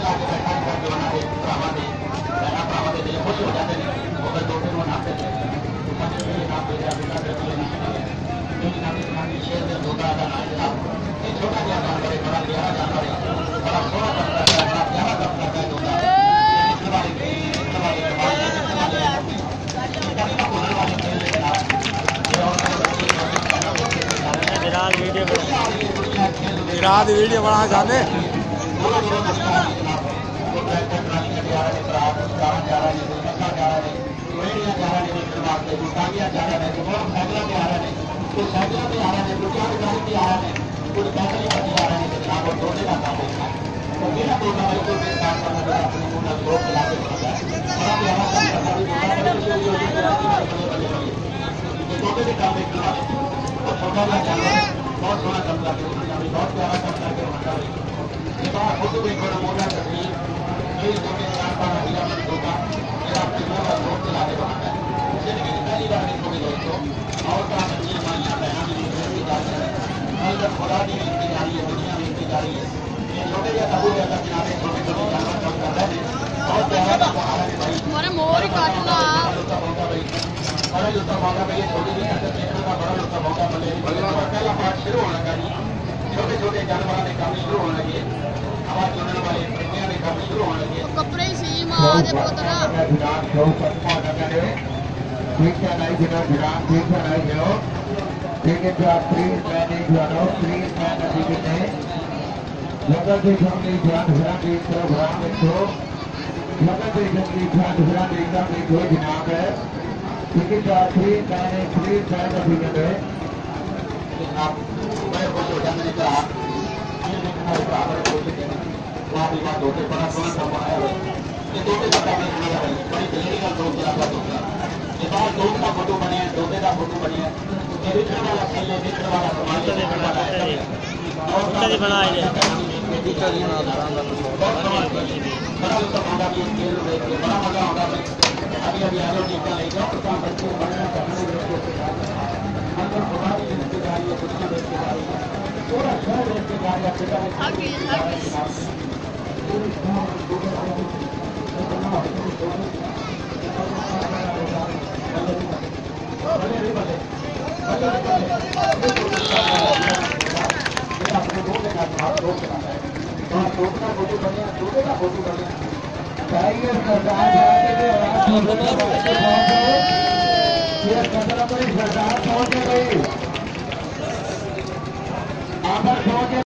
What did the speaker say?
लाके बैठा था जवाना दे भरावां दे बहना भरावां दे दिल खुश हो जाते हैं अगर दो दिन मनाते थे सबसे पहले नाम दे दिया पिता दे दिया क्योंकि नामी नामी शेर दे दोता का नाम जनाब ये छोटा जिहा जानवर है बड़ा प्यारा जानवर है बड़ा सोहना करता है बड़ा प्यारा करता है दोता वीडियो बना चाहते बहुत सोना काम करके बहुत प्यारा काम करके फोटो देखो ना मोटा तस्वीर मेरी छोटे चार पाँच महिला में होगा मेरा अपने मुंह का रोड चला के बनाता है जिंदगी की पहली बार देखोगे दोस्तों और कहा बच्चियां माइयां बहना भी मिलती जा रही है कल तक खुदा भी मिलती जा रही है दुनिया मिलती जा रही है ये छोटे या तबू जैसा किनारे छोटे छोटे जानवर काम कर रहे हैं बहुत प्यारा सहारा है भाई मोर काटना बड़ा लुत्फ होगा भाई छोटी सी कसरत देखने का बड़ा लुत्फ होगा भले पहला पार्ट शुरू होने लगा जी छोटे छोटे जानवर के काम शुरू होने लगे हवा चुनने वाले पत्तियां के काम शुरू होने लगे कपड़े सी मां दे पुत्रा ठीक है नहीं बिना ध्यान ठीक है नहीं जो ठीक है जो आप प्लीज मैंने जो प्लीज मैंने अभी ने लगा के हमने ध्यान भरा के प्रोग्राम में तो लगा के हमने ध्यान भरा के एकदम एक दो जनाब है ठीक है जो आप प्लीज मैंने अभी ने आप बड़े खुश हो जाने का ये देखना है बराबर कोशिश है वहाँ भी बात होते बड़ा सोना सब आया है ये दोते का काम नहीं है बड़ी दिल्ली का दोस्त लगा दोस्त ये बात दोस्त का फोटो बने हैं दोते का फोटो बने हैं ये बिछड़ वाला खेलने बिछड़ वाला समाज से बना है और कभी बनाए हैं टीचर जी ना बड़ा लुत्फ होगा भी खेल देख के बड़ा मजा होगा अभी अभी आगे टीका ले जाओ काम बच्चे बनना करने अंदर खुदा की जिम्मेदारी है दुनिया देखते जा रही है पूरा शहर देखते जा रही है पिता फोटो बढ़िया दूसरे का फोटो बढ़िया सरदार पहुंच गई